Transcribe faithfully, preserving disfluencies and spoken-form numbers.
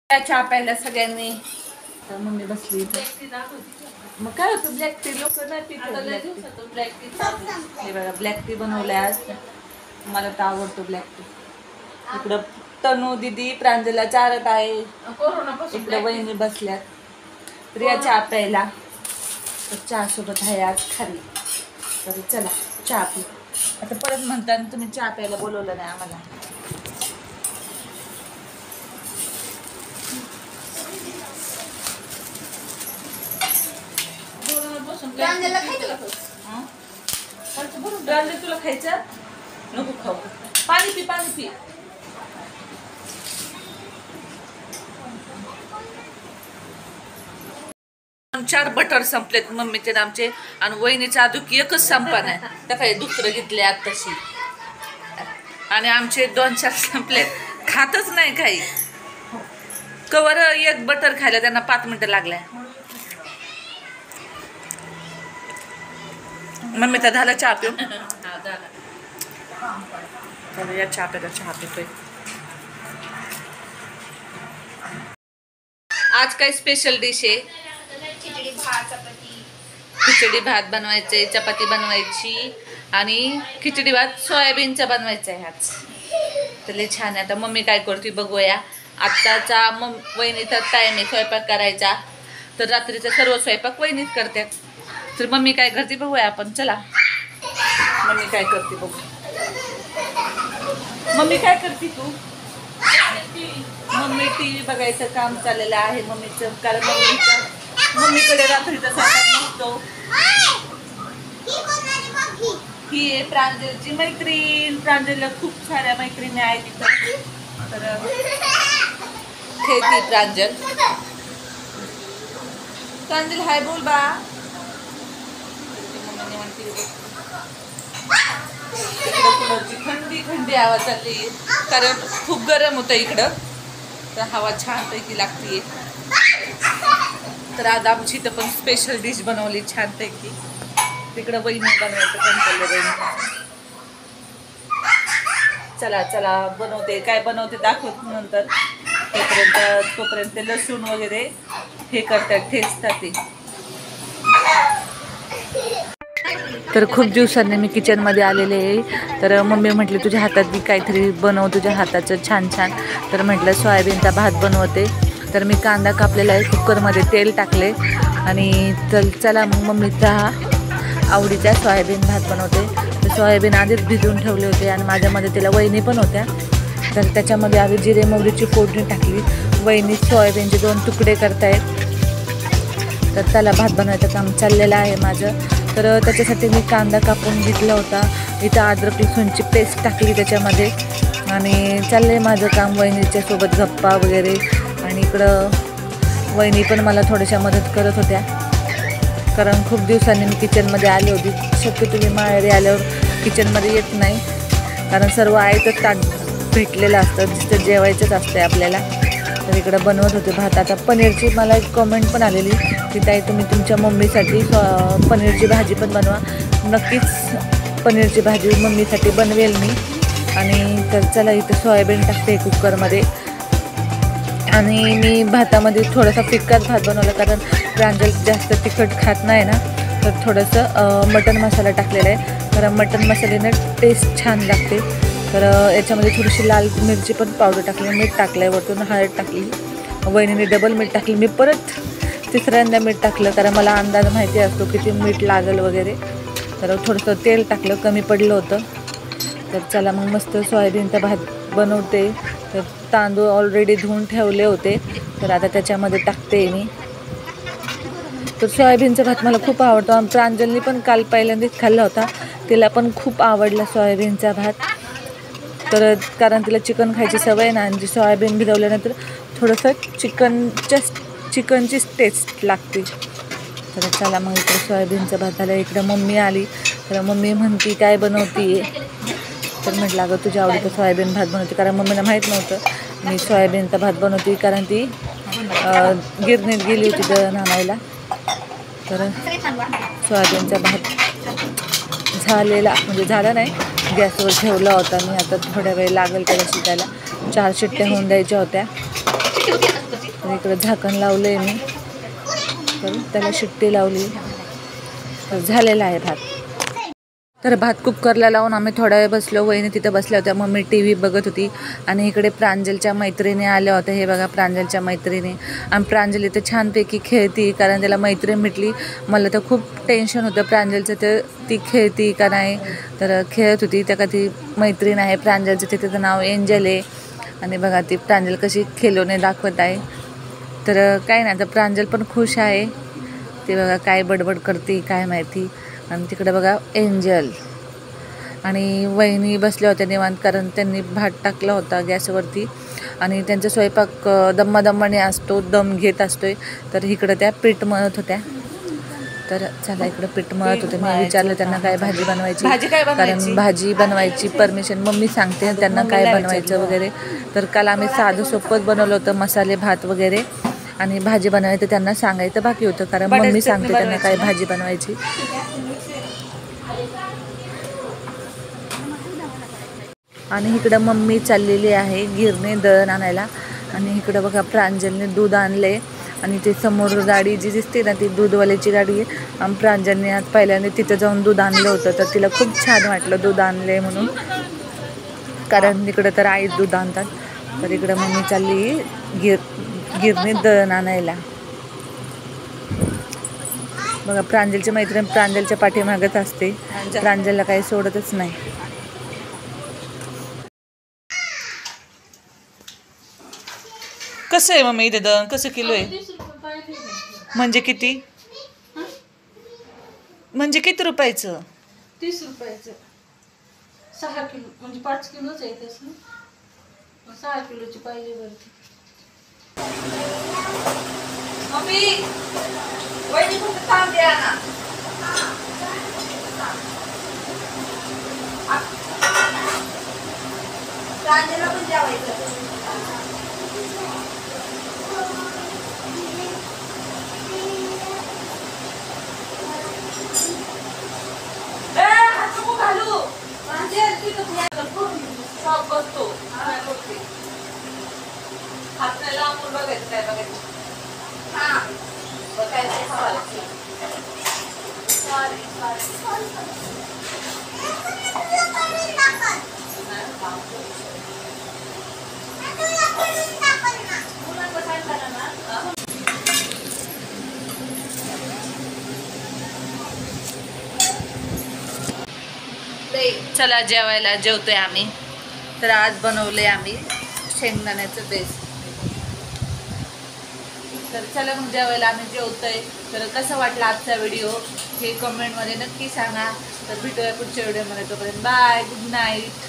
चहा प्यायला सगळ्यांनी. तर मम्मी बसली मग काय होतं ब्लॅक टी लोक नाही पित ब्लॅक टी. हे बघा ब्लॅक टी बनवलंय आज. मला तर आवडतो ब्लॅक टी. इकडं तनू दीदी प्रांजला चारत आहे. इकडं वहिनी बसल्यात. प्रिया चहा प्यायला. तर चहा सोबत आहे आज खारी. तर चला चहा पी. आता परत म्हणताना तुम्ही चहा प्यायला बोलवलं नाही आम्हाला. तुला खायचं नको खाऊ. पाणी पी पाणी पी. चार बटर संपलेत मम्मीचे आमचे आणि वहिनीचा अजून एकच संपा नाही. त्या काही दुसरं घेतले आत्ताशी आणि आमचे दोन चार संपलेत. खातच नाही काही. कवर एक बटर खायला त्यांना पाच मिनिटं लागल्या. मम्मी तर झालं चहा पिऊ. या चहा प्यायला चहा पितोय. आज काय स्पेशल डिश आहे. खिचडी भात चपाती. खिचडी भात बनवायचे, चपाती बनवायची आणि खिचडी भात सोयाबीनचा बनवायचा आहे आज. तर लय छान आहे. आता मम्मी काय करते बघूया. आत्ताचा मम वहिनीचा टाईम आहे स्वयंपाक करायचा. तर रात्रीचा सर्व स्वयंपाक वहिनीच करतात. तर मम्मी काय करते बघूया आपण. चला मम्मी काय करते बघू. मम्मी काय करते तू. मम्मी टी व्ही बघायचं काम चाललेलं आहे मम्मीचं. कारण मम्मीचं मम्मीकडे रात्रीचा स्वयंपाक नसतो. ही आहे प्रांजलची मैत्रीण. प्रांजलला खूप साऱ्या मैत्रिणी आहेत तिथं. तर खेळती प्रांजल. प्रांजल हाय बोल बा. इकडं कुणाची थंडी थंडी हवा चालली कारण खूप गरम होतं इकडं. तर हवा छानपैकी लागते. तर आज आमची इथं पण स्पेशल डिश बनवली छानपैकी. तिकडं वहिनी बनवायचं पण चाललं वहिनी. चला चला बनवते. काय बनवते दाखवत नंतर. तोपर्यंत तोपर्यंत लसूण वगैरे हे करतात ठेचतात ते. तर खूप दिवसांनी मी किचनमध्ये आलेले आहे. तर मम्मी म्हटली तुझ्या हातात मी काहीतरी बनव तुझ्या हाताचं छान छान. तर म्हटलं सोयाबीनचा भात बनवते. तर मी कांदा कापलेला आहे. कुकरमध्ये तेल टाकले आणि चल चला मग मम्मीचा आवडीचा सोयाबीन भात बनवते. तर सोयाबीन आधीच भिजवून ठेवले होते आणि माझ्यामध्ये तिला वहिनी पण होत्या. तर त्याच्यामध्ये आधी जिरे मोहरीची फोडणी टाकली. वहिनी सोयाबीनचे दोन तुकडे करतायत. तर त्याला भात बनवायचं काम चाललेलं आहे माझं. तर त्याच्यासाठी मी कांदा कापून घेतला होता. इथं अद्रक लसूणची पेस्ट टाकली त्याच्यामध्ये आणि चाललं आहे माझं काम वहिनीच्या सोबत गप्पा वगैरे. आणि इकडं वहिनी पण मला थोड्याशा मदत करत होत्या कारण खूप दिवसांनी मी किचनमध्ये आली होती. शक्यतो मी माहेरी आल्यावर किचनमध्ये येत नाही कारण सर्व आयतच ताट भेटलेलं असतं. जिथं जेवायचंच असतं आपल्याला. तर इकडं बनवत होते भात. आता पनीरची मला एक कमेंट पण आलेली की ताई तुम्ही तुमच्या मम्मीसाठी पनीरची भाजी पण बनवा. नक्कीच पनीरची भाजी मम्मीसाठी बनवेल मी. आणि तर चला इथं सोयाबीन टाकते कुकरमध्ये आणि मी भातामध्ये थोडासा फिक्काच भात बनवला कारण प्रांजल जास्त तिखट खात नाही ना. तर थोडंसं मटन मसाला टाकलेला आहे कारण मटन मसाल्यानं टेस्ट छान लागते. तर याच्यामध्ये थोडीशी लाल मिरची पण पावडर टाकली. मीठ टाकलं आहे. वरतून हळद टाकली. वहिनीने डबल मीठ टाकली. मी परत तिसऱ्यांदा मीठ टाकलं कारण मला अंदाज माहिती असतो किती मीठ लागेल वगैरे. तर थोडंसं तेल टाकलं. कमी पडलं होतं. तर चला मग मस्त सोयाबीनचा भात बनवते. तर तांदूळ ऑलरेडी धुवून ठेवले होते. तर आता त्याच्यामध्ये टाकते मी. तर सोयाबीनचा भात मला खूप आवडतो. आणि प्रांजलनी पण काल पहिल्यांदाच खाल्ला होता. तिला पण खूप आवडला सोयाबीनचा भात. तर कारण तिला चिकन खायची सवय ना आणि सोयाबीन भिजवल्यानंतर थोडंसं चिकनच्या चिकनचीच टेस्ट लागते. तर चला मग इकडे सोयाबीनचा भात झाला. इकडं मम्मी आली. तर मम्मी म्हणती काय बनवती आहे. तर म्हटलं अगं तुझ्या आवडीचं सोयाबीन भात बनवते कारण मम्मीला माहीत नव्हतं मी सोयाबीनचा भात बनवते कारण ती गिरणीत गेली होती दळण आणायला. तर सोयाबीनचा भात झालेला म्हणजे झाला नाही. गॅसवर ठेवला होता मी. आता थोड्या वेळ लागेल त्याला शिकायला. चार शिट्ट्या होऊन द्यायच्या होत्या. तर इकडं झाकण लावलंय मी, तर त्याला शिट्टी लावली, तर झालेला आहे भात. तर भात कुकरला लावून आम्ही थोडा वेळ बसलो. वहिनी तिथं बसल्या होत्या, मम्मी टी व्ही बघत होती आणि इकडे प्रांजलच्या मैत्रिणी आल्या होत्या. हे बघा प्रांजलच्या मैत्रिणी. आणि प्रांजल इथं छानपैकी खेळती, कारण त्याला मैत्रीण भेटली. मला तर खूप टेन्शन होतं प्रांजलचं, तर ती खेळती का नाही, तर खेळत होती. त्या का ती मैत्रीण आहे प्रांजलचं, तिचं नाव एंजल आहे. आणि बघा ती प्रांजल कशी खेळून दाखवत आहे. तर काय नाही, तर प्रांजल पण खुश आहे. ते बघा काय बडबड करते काय माहिती. आणि तिकडे बघा एंजल आणि वहिनी बसल्या होत्या निवांत, कारण त्यांनी भात टाकला होता गॅसवरती आणि त्यांचा स्वयंपाक दम्मादम्माने असतो, दम घेत असतोय. तर इकडं त्या पीठ मळत होत्या. तर चला इकडं पीठ मळत होते. मी विचारलं त्यांना काय भाजी बनवायची, कारण भाजी बनवायची परमिशन मम्मी सांगते त्यांना काय बनवायचं वगैरे. तर काल आम्ही साधं सोपंच बनवलं होतं, मसाले भात वगैरे, आणि भाजी बनवायचं त्यांना सांगायचं बाकी होतं, कारण मम्मी सांगते त्यांना काय भाजी बनवायची. आणि इकडं मम्मी चाललेली आहे गिरणे दळण आणायला. आणि इकडं बघा प्रांजलने दूध आणले आणि ते समोर गाडी जी दिसते ना, ती दूधवाल्याची गाडी आहे. आणि प्रांजलने आज पहिल्यांदा तिथं जाऊन दूध आणलं होतं, तर तिला खूप छान वाटलं दूध आणले म्हणून, कारण इकडं तर आईच दूध आणतात. तर इकडं मम्मी चालली गिर गिरणे दळण आणायला. बघा प्रांजलची मैत्रीण प्रांजलच्या पाठीमागत असते, प्रांजलला काही सोडतच नाही. कसं आहे मम्मी इथे दळण, कसं किलो आहे, म्हणजे किती, म्हणजे किती रुपयाचं, तीस रुपयाचं सहा किलो, म्हणजे पाच किलोच आहे तसं, सहा किलोची पाहिजे वरती. मम्मी वहिनी फक्त तांब द्या ना. प्रांजलला पण जेवायचं. घालू बसतो हात नाही लांबून बघायचं काय बघायचं. हा बघायचं चला जेवायला जेवतोय आम्ही. तर आज बनवले आम्ही शेंगदाण्याचं बेस. तर चला मग जेवायला आम्ही जेवतोय. तर कसं वाटलं आजचा व्हिडिओ हे कमेंटमध्ये नक्की सांगा. तर भेटूया पुढच्या व्हिडिओमध्ये, तोपर्यंत बाय, गुड नाईट.